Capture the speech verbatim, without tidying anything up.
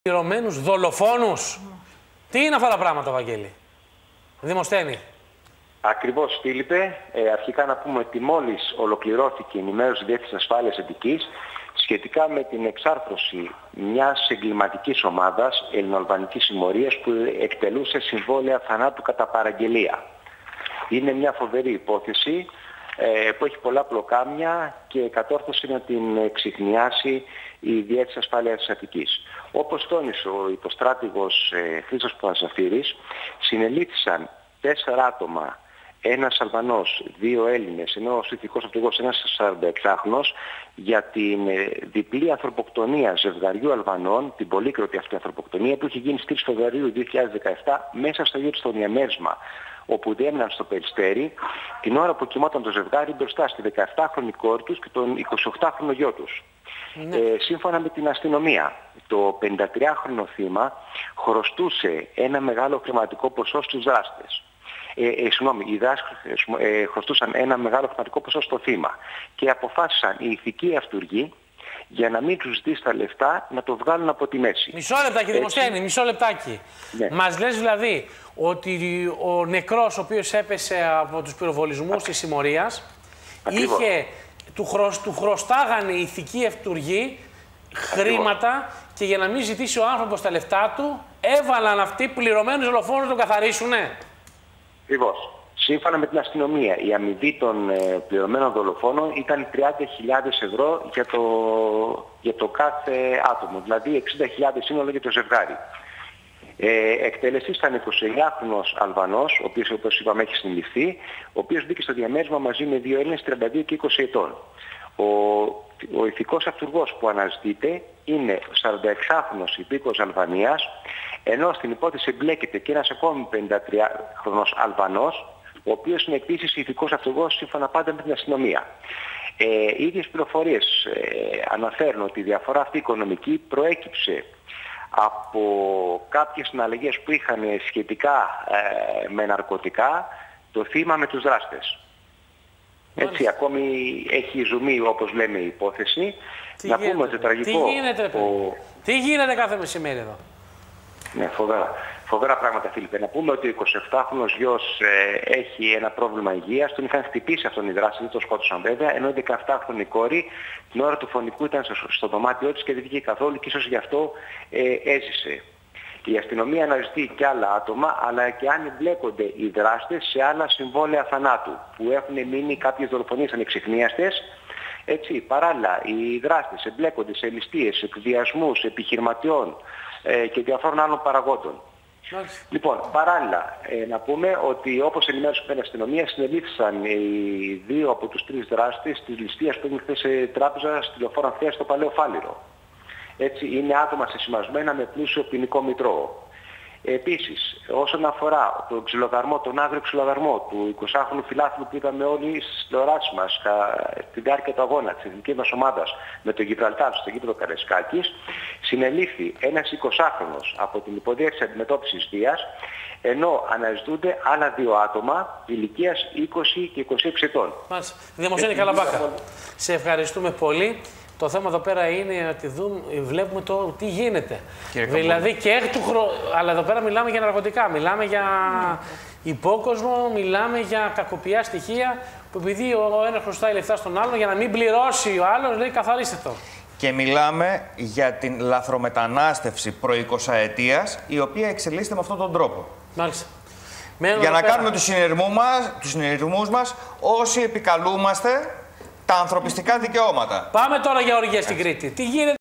πληρωμένους δολοφόνους. Mm. Τι είναι αυτά τα πράγματα, Βαγγέλη? Δημοσθένη. Ακριβώς, Φίλιππε. Ε, αρχικά να πούμε ότι μόλις ολοκληρώθηκε η ενημέρωση Διεύθυνσης Ασφάλειας Αττικής σχετικά με την εξάρθρωση μιας εγκληματικής ομάδας ελληνοαλβανικής συμμορίας που εκτελούσε συμβόλαια θανάτου κατά παραγγελία. Είναι μια φοβερή υπόθεση ε, που έχει πολλά πλοκάμια και κατόρθωσε να την εξιχνιάσει η Διεύθυνση Ασφάλειας Αττικής. Όπως τόνισε ο υποστράτηγος ε, Χρήστος Παπαζαφύρης, συνελήφθησαν τέσσερα άτομα, ένας Αλβανός, δύο Έλληνες, ενώ ο ηθικός αυτούργος ένας σαρανταεξάχρονος, για την ε, διπλή ανθρωποκτονία ζευγαριού Αλβανών, την πολύκροτη αυτή ανθρωποκτονία που είχε γίνει στις τρεις Φεβρουαρίου δύο χιλιάδες δεκαεπτά μέσα στο γύρο στο διαμέρισμα, όπου διέμεναν στο Περιστέρι την ώρα που κοιμόταν το ζευγάρι μπροστά στη δεκαεπτάχρονη κόρη τους και τον εικοσιοκτάχρονο γιο τους. Ναι. Ε, σύμφωνα με την αστυνομία, το πενηντατριάχρονο θύμα χρωστούσε ένα μεγάλο χρηματικό ποσό στους δράστες. Ε, ε, συγγνώμη, οι δράστες ε, χρωστούσαν ένα μεγάλο χρηματικό ποσό στο θύμα και αποφάσισαν οι ηθικοί αυτούργοι, για να μην τους ζητήσει τα λεφτά, να το βγάλουν από τη μέση. Μισό λεπτάκι, Δημοσθένη, μισό λεπτάκι. Ναι. Μας λες δηλαδή ότι ο νεκρός, ο οποίος έπεσε από τους πυροβολισμούς της συμμορίας, είχε, του, χρωσ, του χρωστάγανε οι ηθικοί αυτούργοι χρήματα. Ακριβώς. Και για να μην ζητήσει ο άνθρωπος τα λεφτά του, έβαλαν αυτοί πληρωμένους δολοφόνους να τον καθαρίσουνε. Ακριβώς. Σύμφωνα με την αστυνομία, η αμοιβή των ε, πληρωμένων δολοφόνων ήταν τριάντα χιλιάδες ευρώ για το, για το κάθε άτομο, δηλαδή εξήντα χιλιάδες σύνολο για το ζευγάρι. Ε, εκτελεστής ήταν εικοσιεννιάχρονος Αλβανός, ο οποίος, όπως είπαμε, έχει συνεληφθεί, ο οποίος μπήκε στο διαμέρισμα μαζί με δύο Έλληνες τριάντα δύο και είκοσι ετών. Ο, ο ηθικός αυτούργος που αναζητείται είναι σαρανταεξάχρονος υπήκοος Αλβανίας, ενώ στην υπόθεση εμπλέκεται και ένας ακόμη πενηντατριάχρονος Αλβανός, ο οποίος είναι επίσης ηθικός αυτούργος σύμφωνα πάντα με την αστυνομία. Ε, οι ίδιες πληροφορίες ε, αναφέρουν ότι η διαφορά αυτή οικονομική προέκυψε από κάποιες συναλλαγές που είχαν σχετικά ε, με ναρκωτικά το θύμα με τους δράστες. Έτσι, ακόμη έχει ζουμί, όπως λέμε, η υπόθεση. Τι να γίνεται, πούμε ότι τραγικό... Τι γίνεται, ο... Τι γίνεται κάθε μεσημέρι εδώ? Ναι, φοβερά. Φοβερά πράγματα, Φίλιππε. Να πούμε ότι ο εικοσιεπτάχρονος γιος ε, έχει ένα πρόβλημα υγείας. Τον είχαν χτυπήσει αυτόν οι δράστες, δεν τον σκότωσαν βέβαια, ενώ η δεκαεπτάχρονη κόρη την ώρα του φωνικού ήταν στο, στο δωμάτιό της και δεν βγήκε καθόλου και ίσως γι' αυτό ε, έζησε. Η αστυνομία αναζητεί και άλλα άτομα, αλλά και αν εμπλέκονται οι δράστες σε άλλα συμβόλαια θανάτου, που έχουν μείνει κάποιες δολοφονίες ανεξιχνίαστες. Έτσι, παράλληλα, οι δράστες εμπλέκονται σε ληστείες, εκβιασμούς επιχειρηματιών ε, και διαφόρων άλλων παραγόντων. Μάλιστα. Λοιπόν, παράλληλα, ε, να πούμε ότι όπως ενημέρωσε η αστυνομία, συνελήφθησαν οι δύο από τους τρεις δράστες της ληστείας που έγινε χθες σε τράπεζα στη Λεωφόρο Ανθέας στο Παλαιό Φάληρο. Έτσι, είναι άτομα σεσημασμένα με πλούσιο ποινικό μητρό. Επίσης, όσον αφορά τον ξυλοδαρμό, τον άγριο ξυλοδαρμό του εικοσάχρονου φιλάθλου που είδαμε όλοι στις τηλεοράσεις μας στη διάρκεια του αγώνα της εθνικής μας ομάδας με τον Γιβραλτάρ στο γήπεδο Καραϊσκάκης, συνελήφθη ένας εικοσάχρονος από την υποδιεύθυνση αντιμετώπισης βίας, ενώ αναζητούνται άλλα δύο άτομα ηλικίας είκοσι και είκοσι έξι ετών. Μάλιστα. Δημοσθένη Καλαμπάκα, σε ευχαριστούμε πολύ. Το θέμα εδώ πέρα είναι ότι δούμε, βλέπουμε το τι γίνεται. Κύριε δηλαδή και εκ του χρο... Αλλά εδώ πέρα μιλάμε για ναρκωτικά, μιλάμε για υπόκοσμο, μιλάμε για κακοποιά στοιχεία που επειδή ο ένας χρωστάει λεφτά στον άλλο για να μην πληρώσει ο άλλος, λέει καθαρίστε το. Και μιλάμε για την λαθρομετανάστευση προεικοσαετίας, η οποία εξελίσσεται με αυτόν τον τρόπο. Μάλιστα. Μένω για να πέρα. κάνουμε τους συνειρμούς μας, τους συνειρμούς μας όσοι επικαλούμαστε τα ανθρωπιστικά δικαιώματα. Πάμε τώρα για οργία στην Κρήτη. Τι γίνεται?